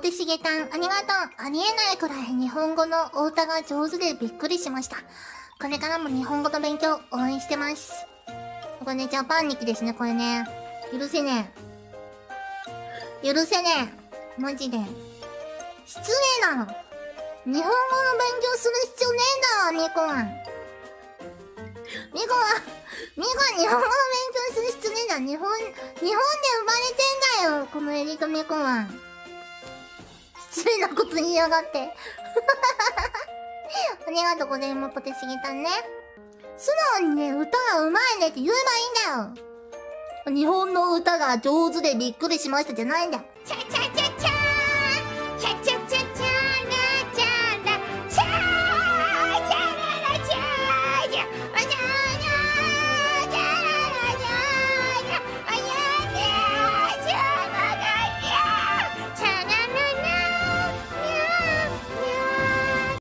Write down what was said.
テしげたん、ありがとう。ありえないくらい日本語のお歌が上手でびっくりしました。これからも日本語の勉強応援してます。これね、ジャパンニキですね、これね。許せねえ。許せねえ。マジで。失礼だろ。日本語の勉強する必要ねえんだろ、ミコは。ミコは日本語の勉強する必要ねえんだ。日本で生まれてんだよ、このエリートミコは。失礼なこと言いやがって。ありがとうございます、ポテシゲたんね。素直にね、歌が上手いねって言えばいいんだよ。日本の歌が上手でびっくりしましたじゃないんだよ。チェー